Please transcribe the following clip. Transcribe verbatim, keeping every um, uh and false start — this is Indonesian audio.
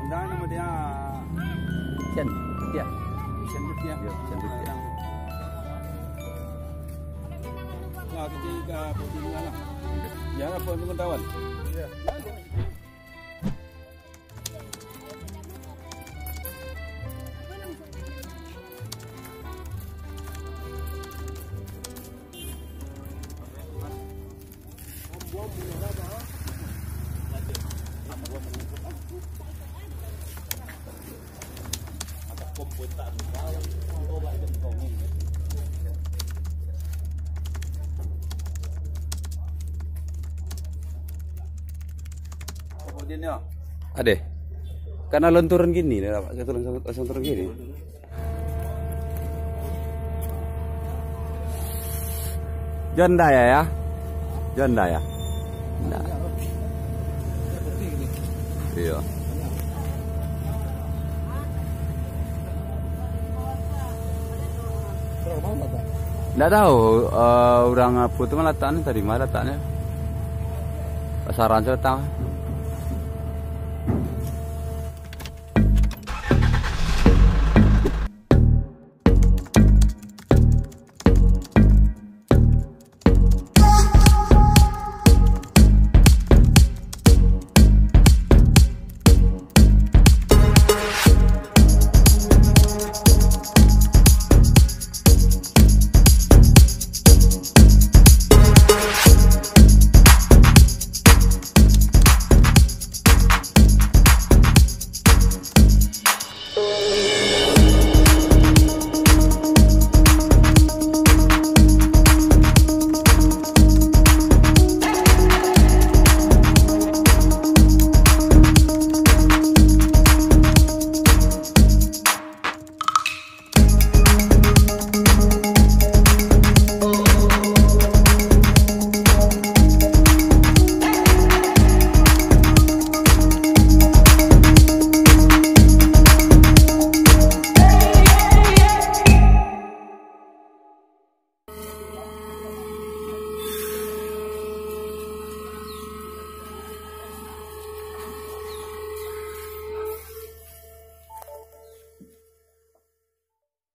Anda nama dia Cian, dia. Cian Butia. Ya, Cian Butia. Nah, ketika putih lah. Ya, apa pengetahuan? Iya. Ade, karena lonturan gini, langsung, langsung turun gini. Jonda ya ya, Jonda ya. Nah. Iya. Nggak tahu, uh, orang Putu letaknya tadi mana letaknya? Pasaran saya tahu.